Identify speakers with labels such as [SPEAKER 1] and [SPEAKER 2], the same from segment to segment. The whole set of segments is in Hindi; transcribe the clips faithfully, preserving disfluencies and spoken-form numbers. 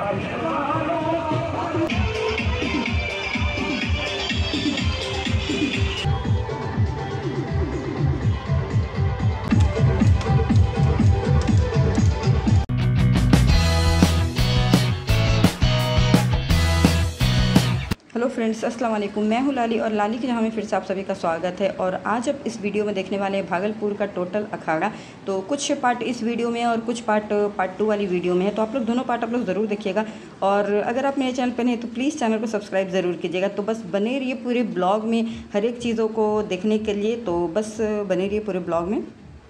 [SPEAKER 1] हेलो फ्रेंड्स, अस्सलाम वालेकुम। मैं हूँ लाली और लाली के जहाँ में फिर से आप सभी का स्वागत है। और आज अब इस वीडियो में देखने वाले हैं भागलपुर का टोटल अखाड़ा। तो कुछ पार्ट इस वीडियो में और कुछ पार्ट पार्ट टू वाली वीडियो में है, तो आप लोग दोनों पार्ट आप लोग ज़रूर देखिएगा। और अगर आप मेरे चैनल पर नहीं तो प्लीज़ चैनल को सब्सक्राइब ज़रूर कीजिएगा। तो बस बने रहिए पूरे ब्लॉग में हर एक चीज़ों को देखने के लिए, तो बस बने रहिए पूरे ब्लॉग में।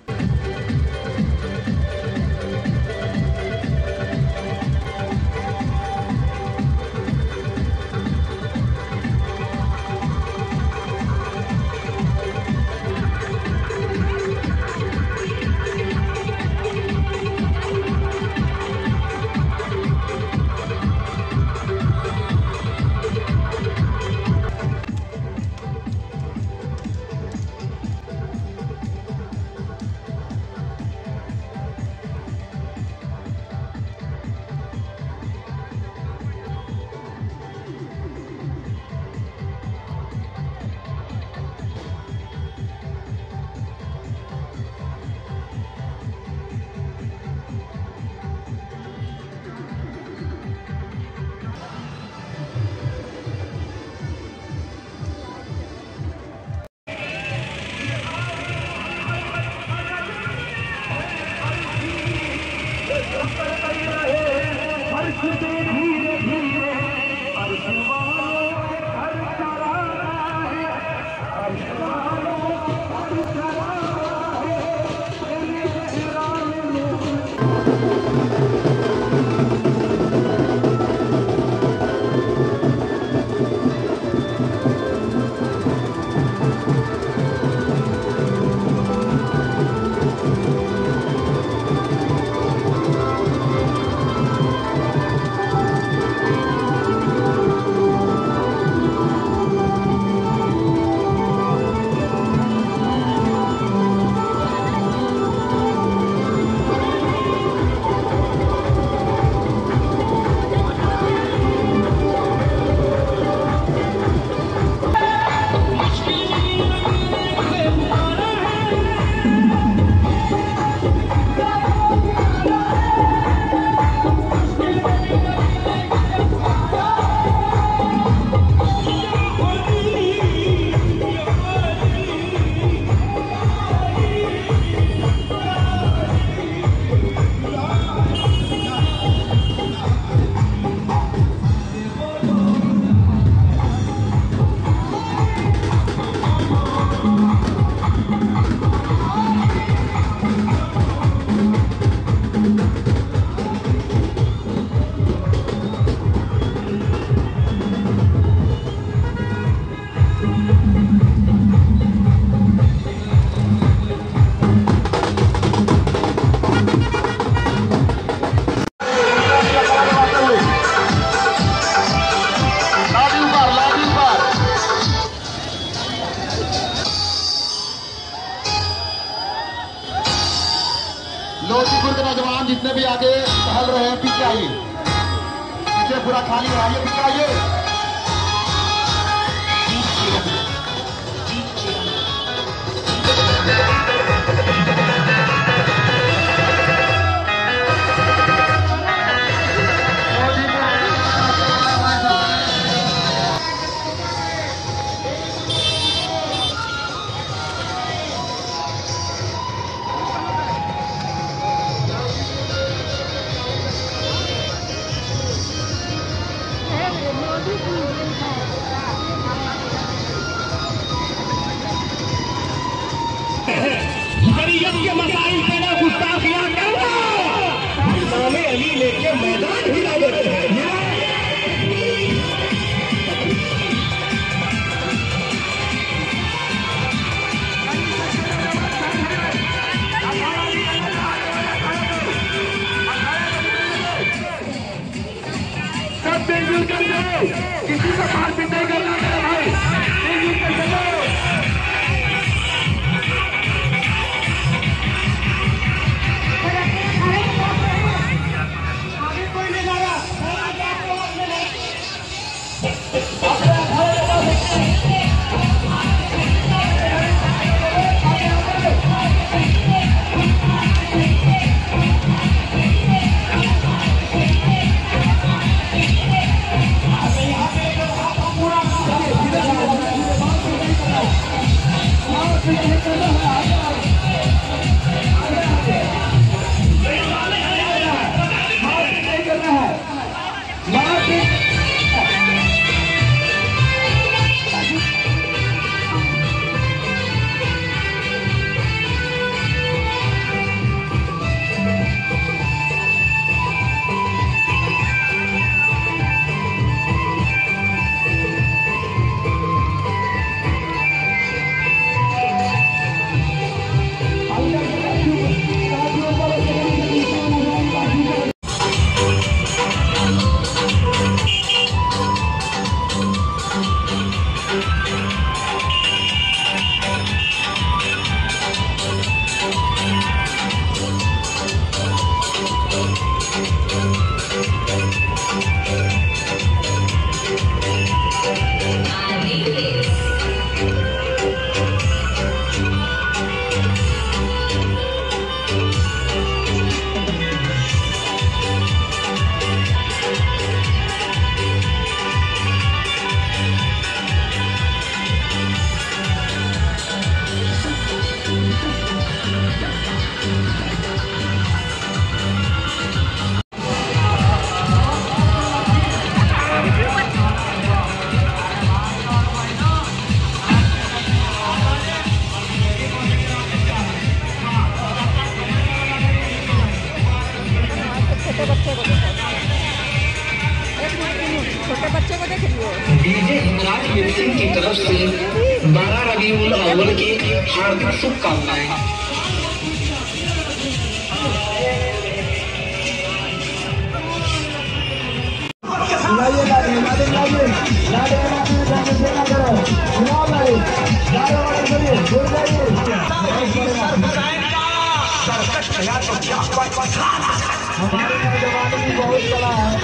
[SPEAKER 2] लोधीपुर के नौजवान जितने भी आगे टहल रहे हैं पीछे आइए, पीछे पूरा खाली आइए, पीछे आइए।
[SPEAKER 3] शरीयत के मसाइल पे ना गुस्ताखियां करना, इमाम अली लेके मैदान हिला देते हैं। सब मिलजुल कर जाओ, किसी का मारपीट नहीं करना है भाई, मिलजुल कर चलो। आगे कोई नहीं जा रहा। डीजे हिमराज मिक्सिंग की तरफ से बारह रबीउल अव्वल की हार्दिक शुभकामनाएं।
[SPEAKER 2] हमारे नौजवानों की बहुत कला है।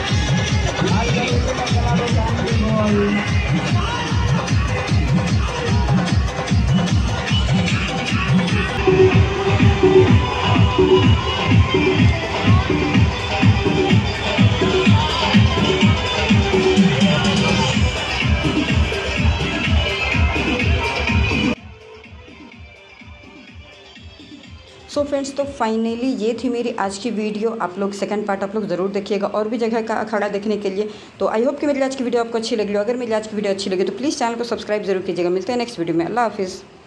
[SPEAKER 1] सो फ्रेंड्स, तो फाइनली ये थी मेरी आज की वीडियो। आप लोग सेकंड पार्ट आप लोग ज़रूर देखिएगा और भी जगह का अखाड़ा देखने के लिए। तो आई होप कि मेरी आज की वीडियो आपको अच्छी लगी हो। अगर मेरी आज की वीडियो अच्छी लगी तो प्लीज़ चैनल को सब्सक्राइब जरूर कीजिएगा। मिलते हैं नेक्स्ट वीडियो में। अल्लाह हाफिज़।